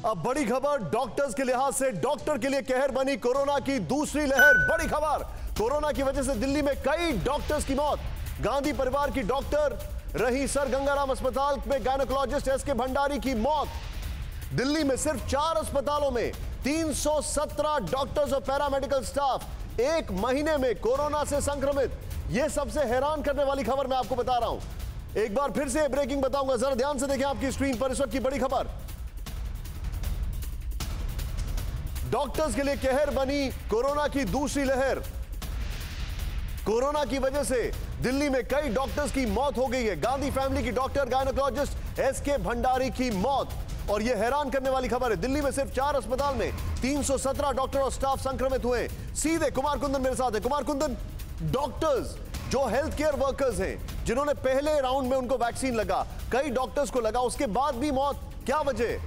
अब बड़ी खबर डॉक्टर्स के लिहाज से, डॉक्टर के लिए कहर बनी कोरोना की दूसरी लहर। बड़ी खबर, कोरोना की वजह से दिल्ली में कई डॉक्टर्स की मौत। गांधी परिवार की डॉक्टर रही सर गंगाराम अस्पताल में गायनेकोलॉजिस्ट एसके भंडारी की मौत। दिल्ली में सिर्फ 4 अस्पतालों में 317 डॉक्टर्स और पैरामेडिकल स्टाफ एक महीने में कोरोना से संक्रमित। यह सबसे हैरान करने वाली खबर मैं आपको बता रहा हूं। एक बार फिर से ब्रेकिंग बताऊंगा, जरा ध्यान से देखें आपकी स्क्रीन पर इस वक्त की बड़ी खबर। डॉक्टर्स के लिए कहर बनी कोरोना की दूसरी लहर। कोरोना की वजह से दिल्ली में कई डॉक्टर्स की मौत हो गई है। गांधी फैमिली की डॉक्टर गायनेकोलॉजिस्ट एसके भंडारी की मौत। और यह हैरान करने वाली खबर है, दिल्ली में सिर्फ 4 अस्पताल में 317 डॉक्टर और स्टाफ संक्रमित हुए। सीधे कुमार कुंदन मेरे साथ है। कुमार कुंदन, डॉक्टर्स जो हेल्थ केयर वर्कर्स हैं, जिन्होंने पहले राउंड में उनको वैक्सीन लगा, कई डॉक्टर्स को लगा, उसके बाद भी मौत, क्या वजह?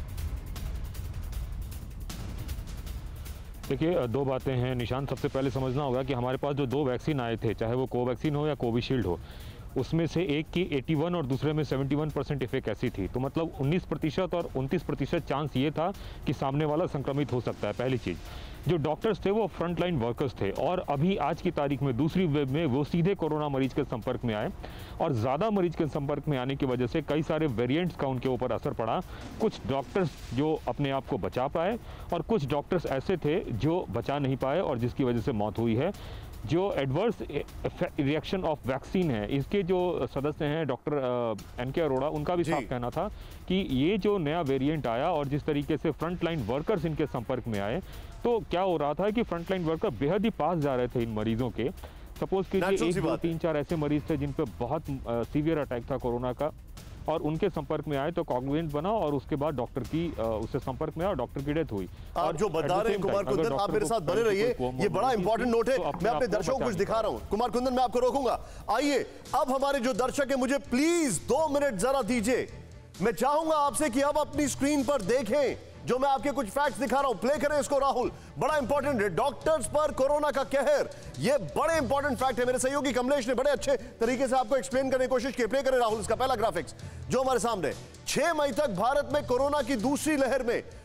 देखिए, 2 बातें हैं निशान। सबसे पहले समझना होगा कि हमारे पास जो 2 वैक्सीन आए थे, चाहे वो कोवैक्सीन हो या कोविशील्ड हो, उसमें से एक की 81 और दूसरे में 71% एफिकेसी थी। तो मतलब 19% और 29% चांस ये था कि सामने वाला संक्रमित हो सकता है। पहली चीज़, जो डॉक्टर्स थे वो फ्रंट लाइन वर्कर्स थे, और अभी आज की तारीख में दूसरी वेव में वो सीधे कोरोना मरीज के संपर्क में आए, और ज़्यादा मरीज के संपर्क में आने की वजह से कई सारे वेरिएंट्स का उनके ऊपर असर पड़ा। कुछ डॉक्टर्स जो अपने आप को बचा पाए, और कुछ डॉक्टर्स ऐसे थे जो बचा नहीं पाए और जिसकी वजह से मौत हुई है। जो एडवर्स रिएक्शन ऑफ वैक्सीन है, इसके जो सदस्य हैं डॉक्टर एनके अरोड़ा, उनका भी साफ कहना था कि ये जो नया वेरिएंट आया और जिस तरीके से फ्रंट लाइन वर्कर्स इनके संपर्क में आए, तो क्या हो रहा था कि फ्रंट लाइन वर्कर बेहद ही पास जा रहे थे इन मरीजों के। सपोज कीजिए 1, 2, 3, 4 ऐसे मरीज थे जिन पे बहुत सीवियर अटैक था कोरोना का, और उनके संपर्क में आए तो कॉग्निजेंट बना, और उसके बाद डॉक्टर की उससे संपर्क में आया और डॉक्टर की डेथ हुई। आप जो बता रहे हैं कुमार कुंदन, आप मेरे साथ बने रहिए, ये बड़ा इंपॉर्टेंट नोट है। मैं अपने दर्शकों को कुछ दिखा रहा हूं। कुमार कुंदन, मैं आपको रोकूंगा। आइए, अब हमारे जो दर्शक है, मुझे प्लीज 2 मिनट जरा दीजिए। मैं चाहूंगा आपसे कि अब अपनी स्क्रीन पर देखें जो मैं आपके कुछ फैक्ट्स दिखा रहा हूं। प्ले करें इसको राहुल, बड़ा इंपॉर्टेंट है। डॉक्टर्स पर कोरोना का कहर, ये बड़े इंपॉर्टेंट फैक्ट है। मेरे सहयोगी कमलेश ने बड़े अच्छे तरीके से आपको एक्सप्लेन करने की कोशिश की। प्ले करें राहुल इसका पहला ग्राफिक्स जो हमारे सामने। 6 मई तक भारत में कोरोना की दूसरी लहर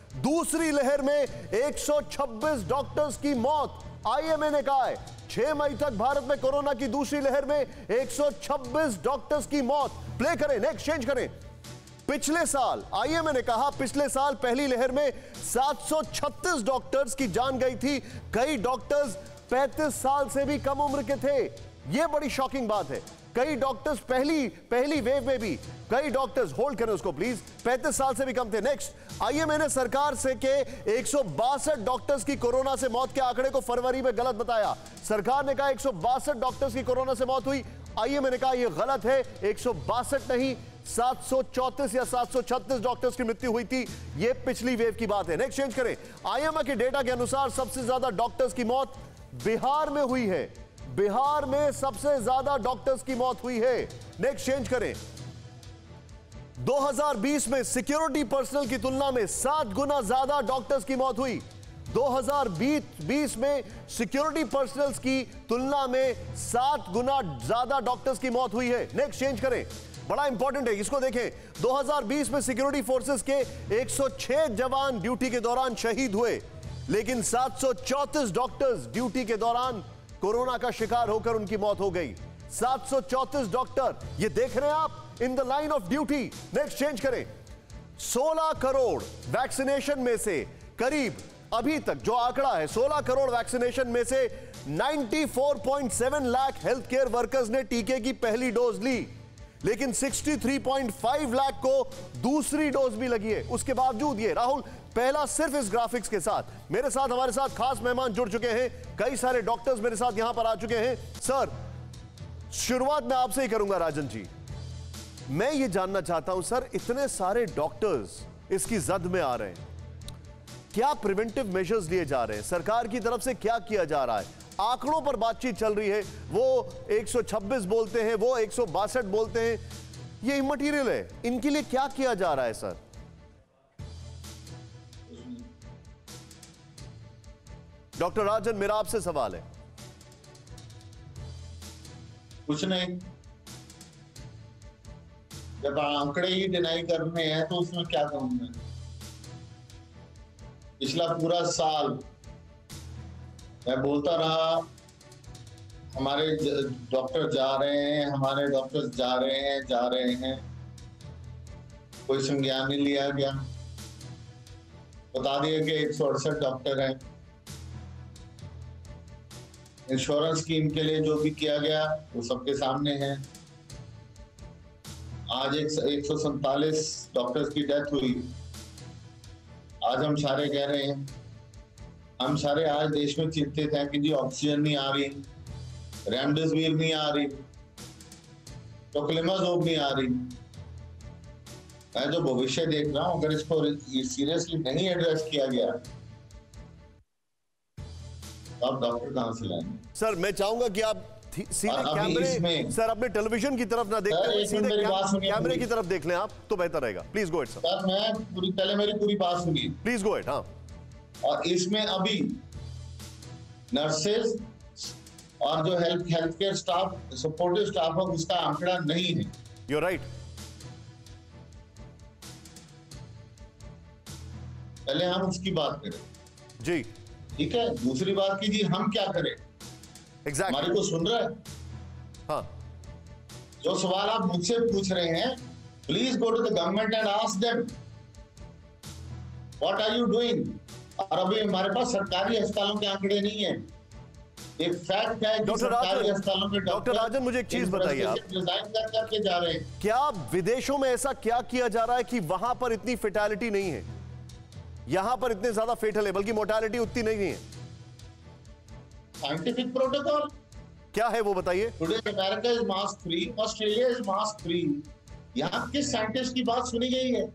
में 126 डॉक्टर्स की मौत। आईएमए ने कहा है 6 मई तक भारत में कोरोना की दूसरी लहर में 126 डॉक्टर्स की मौत। प्ले करें, नेक्स्ट चेंज करें। पिछले साल आईएमए ने कहा, पिछले साल पहली लहर में 736 डॉक्टर्स की जान गई थी। कई डॉक्टर्स 35 साल से भी कम उम्र के थे। यह बड़ी शॉकिंग बात है। कई डॉक्टर्स पहली वेव में भी, कई डॉक्टर्स, होल्ड करें उसको प्लीज, 35 साल से भी कम थे। नेक्स्ट, आईएमए ने सरकार से के 162 डॉक्टर्स की कोरोना से मौत के आंकड़े को फरवरी में गलत बताया। सरकार ने कहा 162 डॉक्टर्स की कोरोना से मौत हुई। आईएमए ने कहा यह गलत है, 162 नहीं, 734 या 736 डॉक्टर्स की मृत्यु हुई थी। यह पिछली वेव की बात है। नेक्स्ट चेंज करें। आईएमए के डेटा के अनुसार सबसे ज्यादा डॉक्टर्स की मौत बिहार में हुई है। बिहार में सबसे ज्यादा डॉक्टर्स की मौत हुई है। नेक्स्ट चेंज करें। 2020 में सिक्योरिटी पर्सनल की तुलना में 7 गुना ज्यादा डॉक्टर्स की मौत हुई। 2020 में सिक्योरिटी पर्सनल की तुलना में 7 गुना ज्यादा डॉक्टर्स की मौत हुई है। नेक्स्ट चेंज करें, बड़ा इंपॉर्टेंट है, इसको देखें। 2020 में सिक्योरिटी फोर्सेस के 106 जवान ड्यूटी के दौरान शहीद हुए, लेकिन 734 डॉक्टर्स ड्यूटी के दौरान कोरोना का शिकार होकर उनकी मौत हो गई। 734 डॉक्टर, ये देख रहे हैं आप, in the line of duty. Next change करें। 16 करोड़ वैक्सीनेशन में से करीब, अभी तक जो आंकड़ा है, 16 करोड़ वैक्सीनेशन में से 94.7 लाख हेल्थ केयर वर्कर्स ने टीके की पहली डोज ली, लेकिन 63.5 लाख को दूसरी डोज भी लगी है। उसके बावजूद ये राहुल, पहला सिर्फ इस ग्राफिक्स के साथ, मेरे साथ हमारे साथ खास मेहमान जुड़ चुके हैं, कई सारे डॉक्टर्स मेरे साथ यहां पर आ चुके हैं। सर, शुरुआत मैं आपसे ही करूंगा। राजन जी, मैं ये जानना चाहता हूं सर, इतने सारे डॉक्टर्स इसकी जद में आ रहे हैं, क्या प्रिवेंटिव मेजर्स लिए जा रहे हैं? सरकार की तरफ से क्या किया जा रहा है? आंकड़ों पर बातचीत चल रही है, वो 126 बोलते हैं, वो 162 बोलते हैं, ये इमटेरियल है। इनके लिए क्या किया जा रहा है सर? डॉक्टर राजन, मेरा आपसे सवाल है। कुछ नहीं, जब आंकड़े ही डिनाई करने हैं तो उसमें क्या करूंगा? पिछला पूरा साल मैं बोलता रहा हमारे डॉक्टर जा रहे हैं, हमारे डॉक्टर्स जा रहे हैं, कोई संज्ञान नहीं लिया गया। बता दिया कि 168 डॉक्टर हैं। इंश्योरेंस स्कीम के लिए जो भी किया गया वो सबके सामने है। आज 147 डॉक्टर्स की डेथ हुई। आज हम सारे कह रहे हैं, हम सारे आज देश में चिंतित हैं कि जी ऑक्सीजन नहीं आ रही, रेमडेसिविर नहीं आ रही, टोक्लेमाज़ोब नहीं आ रही। मैं जो भविष्य देख रहा हूं, अगर इसको सीरियसली नहीं एड्रेस किया गया तो आप डॉक्टर कहां से लाएंगे? सर मैं चाहूंगा कि आप सीधे कैमरे, सर अपने टेलीविजन की तरफ ना देखते, सीधे कैमरे की तरफ देख लें आप तो बेहतर रहेगा। Please go ahead sir. मैं पहले मेरी पूरी बात सुनिए। Please go ahead. हाँ, और इसमें अभी नर्सेज और जो health care staff, supportive staff है, उसका आंकड़ा नहीं है। You right. पहले हम उसकी बात करें जी, ठीक है। दूसरी बात की जी हम क्या करें। एग्जैक्टली। हमारी को सुन रहा है? हाँ, जो सवाल आप मुझसे पूछ रहे हैं, please go to the government and ask them what are you doing. और अभी हमारे पास सरकारी अस्पतालों के आंकड़े नहीं है। एक फैक्ट है कि सरकारी अस्पतालों में डॉक्टर राजन मुझे एक चीज बताइए, आप डिजाइन कर करके जा रहे हैं। क्या विदेशों में ऐसा क्या किया जा रहा है कि वहां पर इतनी फेटालिटी नहीं है, यहां पर इतने ज्यादा फेटल है, बल्कि मोर्टेलिटी उतनी नहीं है? साइंटिफिक प्रोटोकॉल क्या है वो बताइए। Today America is mask free, Australia is mask free. यहां किस साइंटिस्ट की बात सुनी गई है?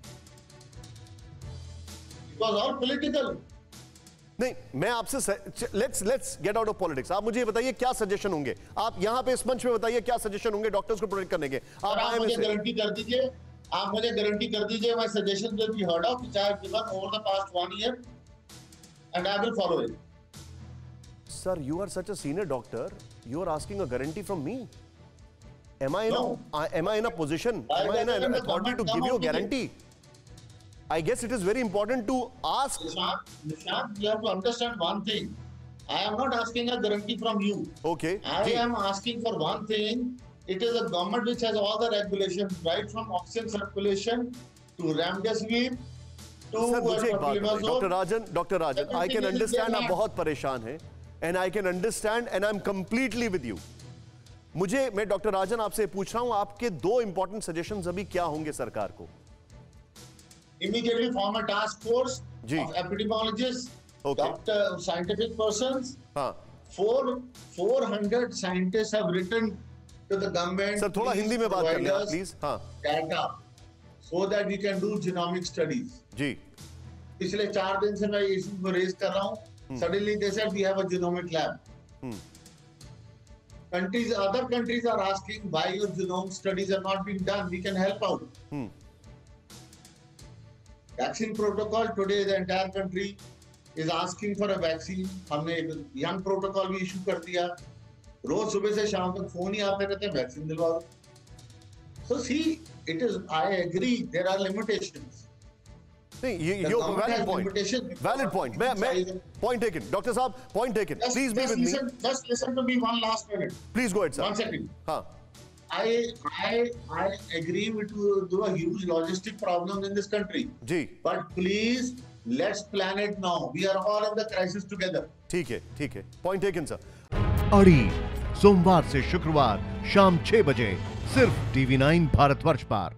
It was all political. नहीं, मैं आपसे let's get out of politics. आप मुझे ये बताइए क्या सजेशन होंगे, आप यहां पे इस मंच में बताइए क्या सजेशन होंगे डॉक्टर्स को प्रोटेक्ट करने के। आप मुझे गारंटी कर दीजिए, आप मुझे गारंटी कर दीजिए, my suggestion will be heard of, which I have given over the past 1 year and I will follow it. Sir, you are such a senior doctor, you are asking a guarantee from me. Am I in a position, am I in an authority to give you a guarantee? I guess it is very important to ask. Nishant, you have to understand one thing. I am not asking a guarantee from you. Okay. I am asking for one thing. It is a government which has all the regulations, right from oxygen circulation to remdesivir to doctor Rajan, I can understand आप बहुत परेशान हैं, and I can understand and I'm completely with you. मैं doctor Rajan आपसे पूछ रहा हूं, आपके 2 इंपॉर्टेंट सजेशंस अभी क्या होंगे सरकार को? Immediately form a task force of epidemiologists, doctor, scientific persons. 400 scientists have written to the government. Sir थोड़ा हिंदी में बात करना प्लीज। हाँ, data so that we can do genomic studies. जी, पिछले 4 दिन से मैं इशू को रेज कर रहा हूँ। Suddenly they said we have a genomic lab. Other countries are asking why your genome studies are not being done. We can help out. Vaccine protocol, today the entire country is asking for a vaccine. हमने एक young protocol भी issue कर दिया। रोज सुबह से शाम तक phone ही आते रहते हैं, वैक्सीन दिलवा दो। So see, it is, I agree, there are limitations. नहीं, ये valid point. मैं point taken. डॉक्टर साहब, point taken. Please be with me. Just listen to me one last minute. Please go ahead, sir. 1 second. हाँ. I agree with you. There are huge logistic problems in this country. जी. But please, let's plan it now. We are all in the crisis together. ठीक है. Point taken, sir. अड़ी सोमवार से शुक्रवार शाम 6 बजे सिर्फ TV9 भारतवर्ष पर।